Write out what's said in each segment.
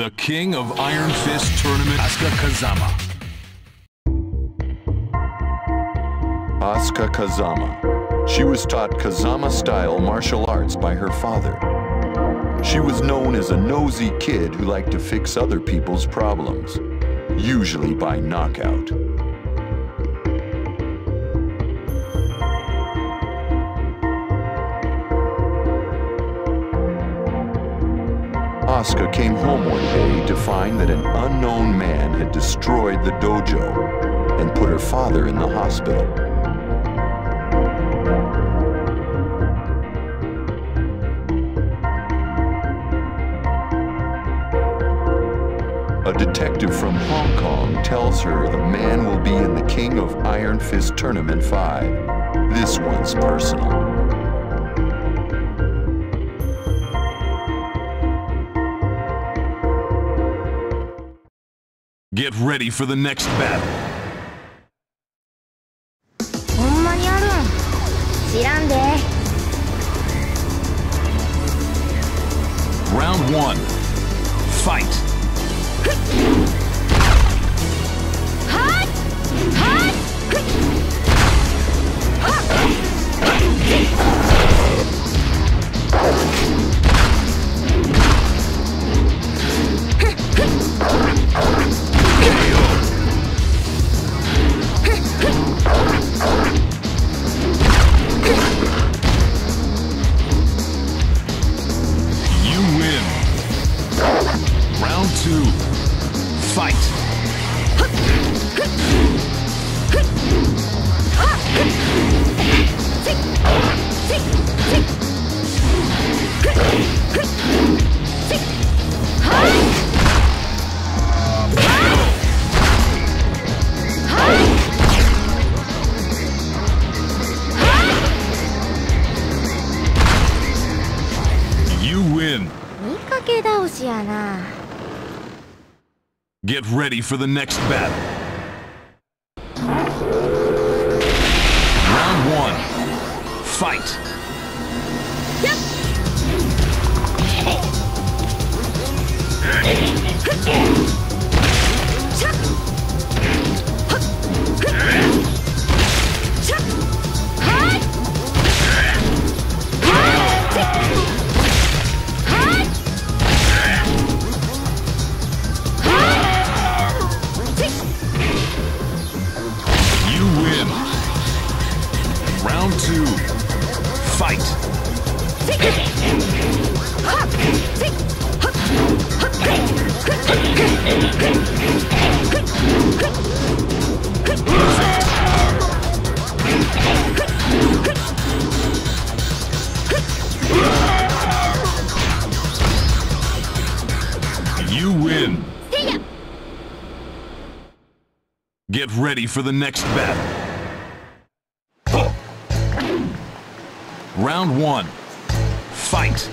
The king of Iron Fist Tournament, Asuka Kazama. Asuka Kazama. She was taught Kazama-style martial arts by her father. She was known as a nosy kid who liked to fix other people's problems, usually by knockout. Asuka came home one day to find that an unknown man had destroyed the dojo and put her father in the hospital. A detective from Hong Kong tells her the man will be in the King of Iron Fist Tournament 5. This one's personal. Get ready for the next battle. ほんまにあるん知らんで Round 1. Fight. Round 2. Fight. You win. 見かけ倒しやな Get ready for the next battle. Round 1. Fight. You win. Round 2. Fight. You win. Get ready for the next battle. Round 1. Fight.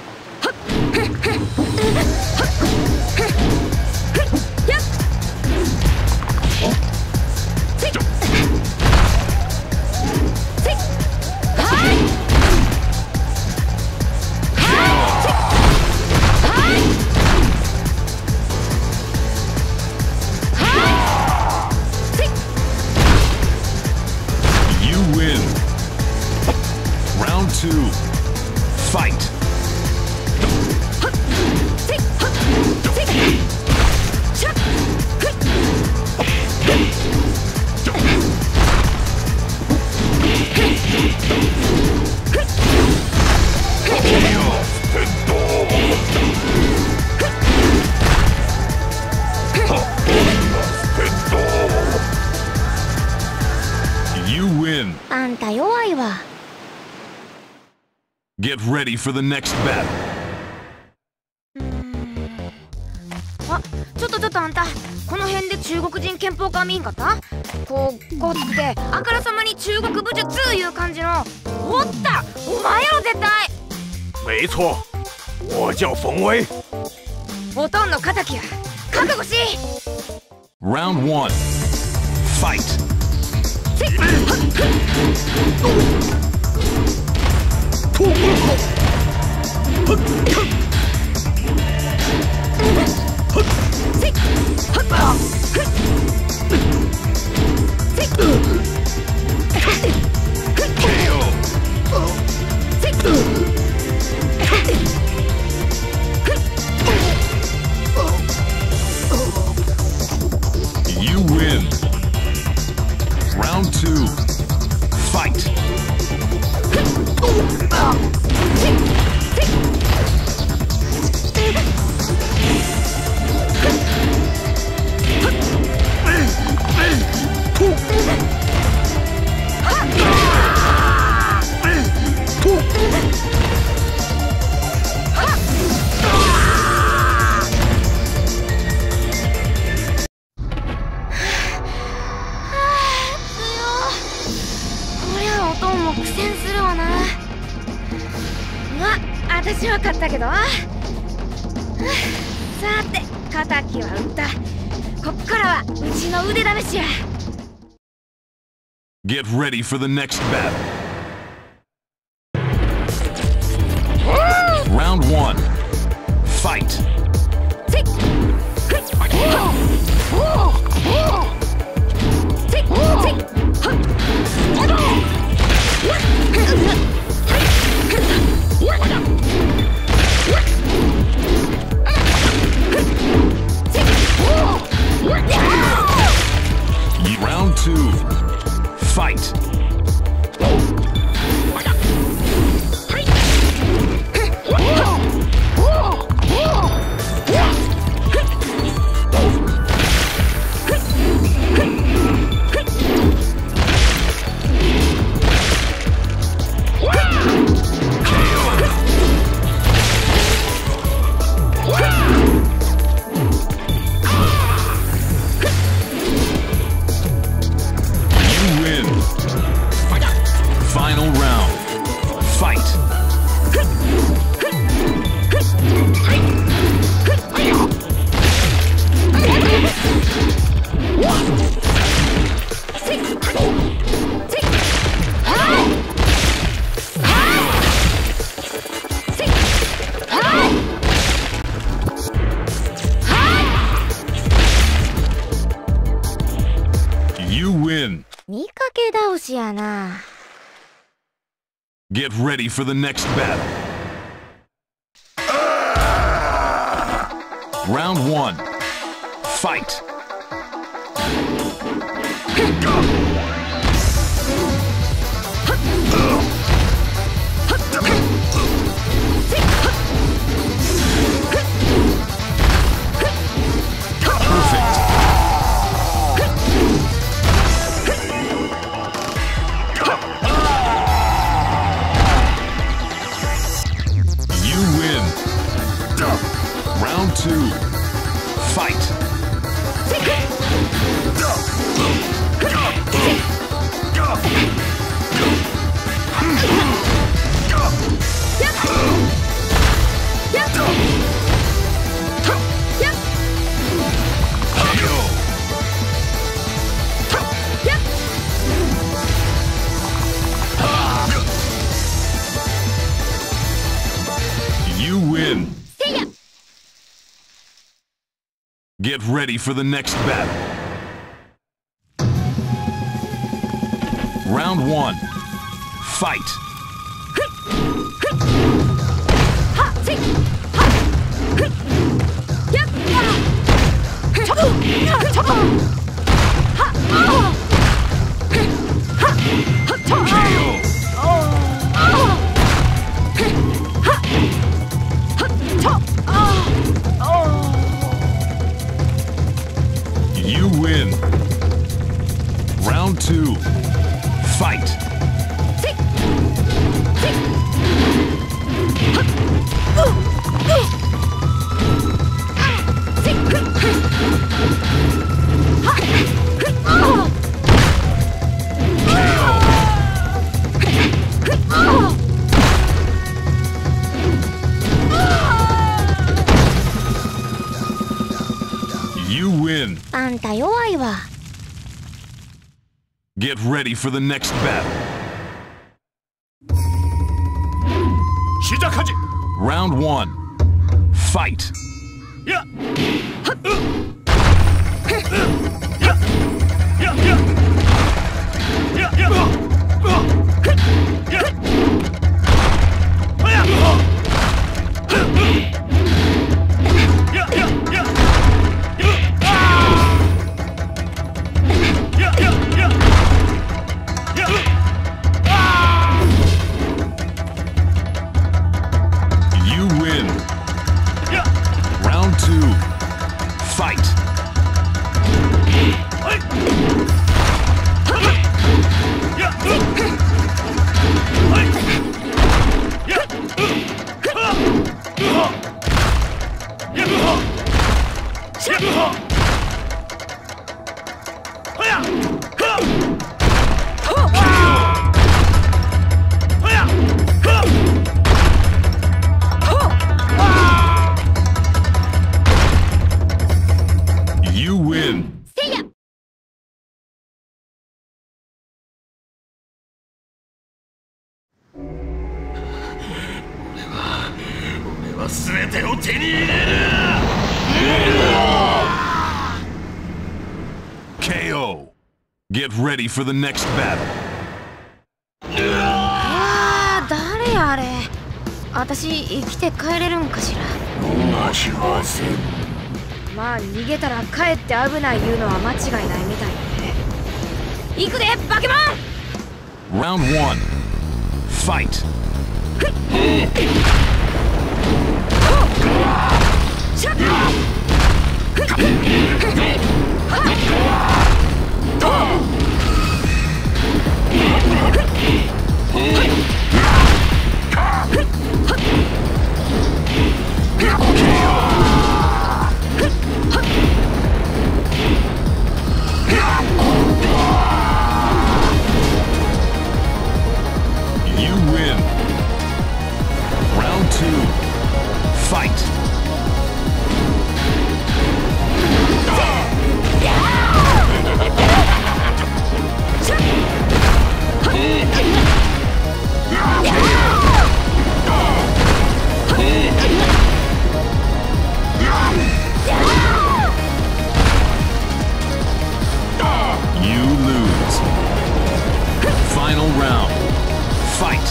You win. Round 2. Fight. You win. あんた弱いわ Get ready for the next battle. あ、ちょっとあんたこの辺で中国人憲法家見んかった？こうごつくてあからさまに中国武術いう感じのおったお前やろ絶対没错，我叫冯威。 おとんの敵や覚悟し Round 1. Fight. You win. Round 2. Fight. 私は勝ったけど。さて、敵は撃った。こっからはうちの腕試しや。 Get ready for the next battle. Round 1. Fight. Round 2. Fight. Final round. Fight. You win. 見かけ倒しやな。 Get ready for the next battle. Round 1. Fight. Round 2. Fight. You win. Get ready for the next battle. Round 1. Fight. You win. Round 2. Fight. You win. あんた弱いわ。 Get ready for the next battle. 시작하지. Round 1. Fight. 야! 全てを手に入れる。 KO. Get ready for the next battle. ああ、誰あれ。私生きて帰れるんかしら。まあ逃げたらかえって危ない言うのは間違いないみたいね。行くでバケモン。 Round 1. Fight. You win. Round 2. Fight. You lose. Final round. Fight.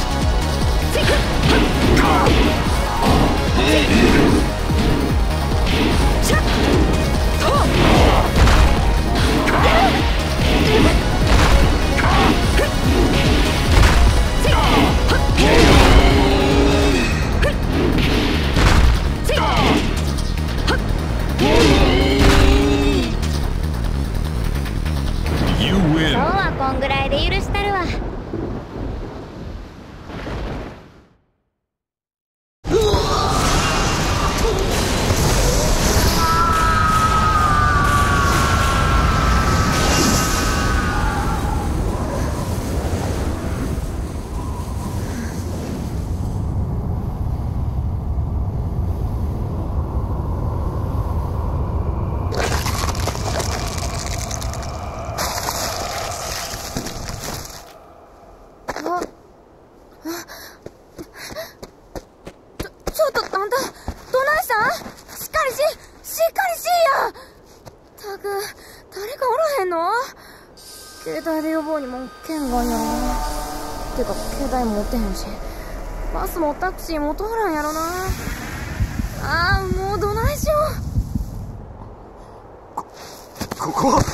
You 今 win. 日はこんぐらいで許したるわ。ちょっとあんたどないしたん？しっかりしや。たく誰かおらへんの？携帯で呼ぼうにも剣がんやろな。てか携帯持ってへんし、バスもタクシーも通らんやろな。ああ、もうどないしよう。 ここは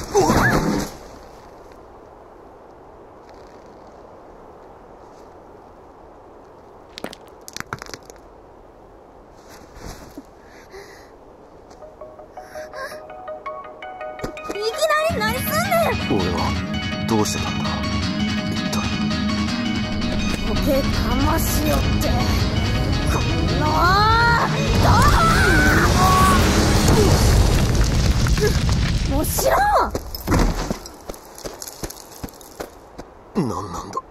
いきなり何すんねん。 俺はどうしてたんだ一体。 時計かましよってこんなもう知らんわ。 何なんだ